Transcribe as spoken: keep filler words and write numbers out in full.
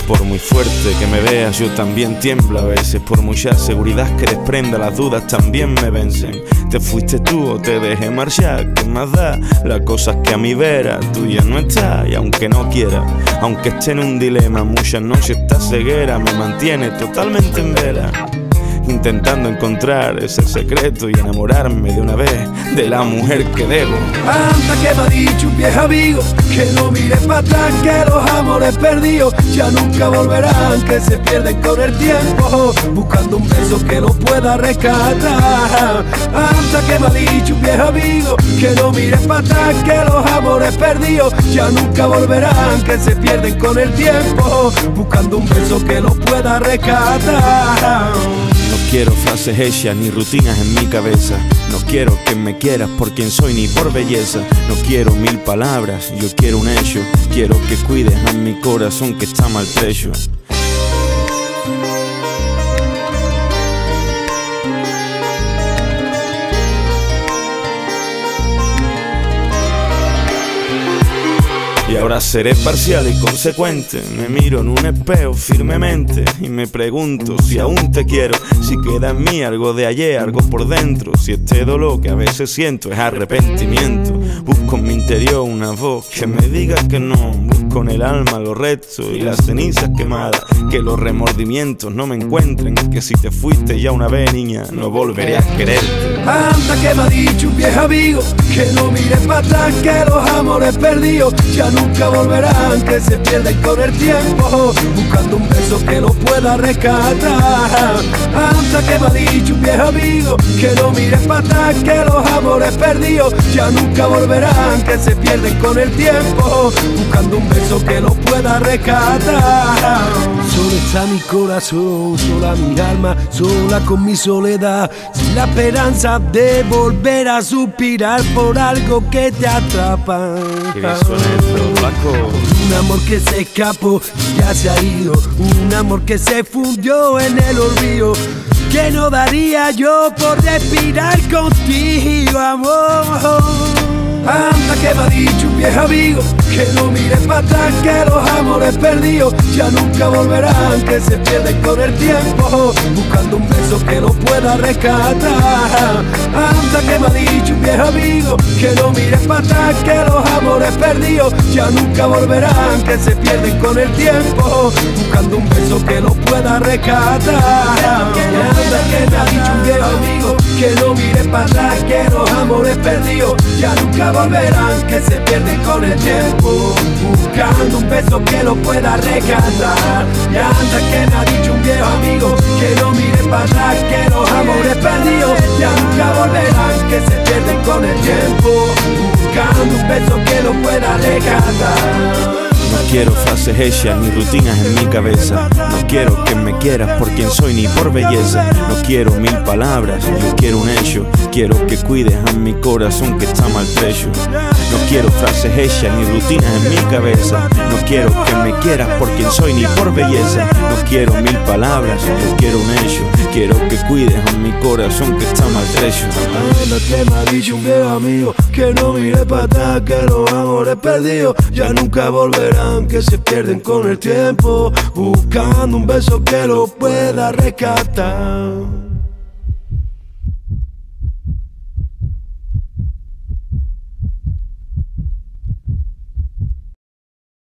Por muy fuerte que me veas, yo también tiemblo a veces. Por mucha seguridad que desprenda, las dudas también me vencen. Te fuiste tú o te dejé marchar, ¿qué más da? La cosa es que a mi vera tú ya no estás. Y aunque no quiera, aunque esté en un dilema, muchas noches esta ceguera me mantiene totalmente en vela, intentando encontrar ese secreto y enamorarme de una vez de la mujer que debo. Anda que me ha dicho un viejo amigo que no mires para atrás, que los amores perdidos ya nunca volverán, que se pierden con el tiempo, buscando un beso que los pueda rescatar. Anda que me ha dicho un viejo amigo que no mires para atrás, que los amores perdidos ya nunca volverán, que se pierden con el tiempo, buscando un beso que los pueda rescatar. No quiero frases hechas ni rutinas en mi cabeza. No quiero que me quieras por quien soy ni por belleza. No quiero mil palabras, yo quiero un hecho. Quiero que cuides a mi corazón que está maltrecho. Y ahora seré parcial y consecuente. Me miro en un espejo firmemente y me pregunto si aún te quiero, si queda en mí algo de ayer, algo por dentro. Si este dolor que a veces siento es arrepentimiento. Busco en mi interior una voz que me diga que no. Busco en el alma los restos y las cenizas quemadas, que los remordimientos no me encuentren. Que si te fuiste ya una vez, niña, no volveré a quererte. Anda que me ha dicho un viejo amigo que no mires para atrás, que los amores perdidos ya nunca volverán, que se pierden con el tiempo, buscando un beso que los pueda rescatar. Anda que me ha dicho un viejo amigo que no mires para atrás, que los amores perdidos ya nunca volverán, que se pierden con el tiempo, buscando un beso que los pueda rescatar. Solo está mi corazón, sola mi alma, sola con mi soledad, sin la esperanza de volver a suspirar por algo que te atrapa. ¿Qué suena esto, flaco? Un amor que se escapó y ya se ha ido, un amor que se fundió en el olvido, que no daría yo por respirar contigo, amor. Anda que me ha dicho un viejo amigo que no mires para atrás, que los amores perdidos ya nunca volverán, que se pierden con el tiempo, buscando un beso que los pueda rescatar. Anda que me ha dicho un viejo amigo que no mires para atrás, que los amores perdidos ya nunca volverán, que se pierden con el tiempo, buscando un beso que los pueda rescatar. Anda que me ha dicho un viejo amigo que no mires para atrás, que los amores perdidos ya nunca volverán, que se pierden con el tiempo, buscando un beso que lo pueda rescatar. Y anda que me ha dicho un viejo amigo que no mires para atrás, que los amores perdidos ya nunca volverán, que se pierden con el tiempo, buscando un beso que lo pueda rescatar. No quiero frases hechas ni rutinas en mi cabeza. No quiero que me quieras por quien soy ni por belleza. No quiero mil palabras, yo quiero un hecho. Quiero que cuides a mi corazón que está maltrecho. No quiero frases hechas ni rutinas en mi cabeza. No quiero que me quieras por quien soy ni por belleza. No quiero mil palabras, yo quiero un hecho. Quiero que cuides a mi corazón que está maltrecho. Anda que me ha dicho un viejo amigo que no mire para atrás, que los amores perdidos ya nunca volverán, que se pierden con el tiempo, buscando un beso que lo pueda rescatar.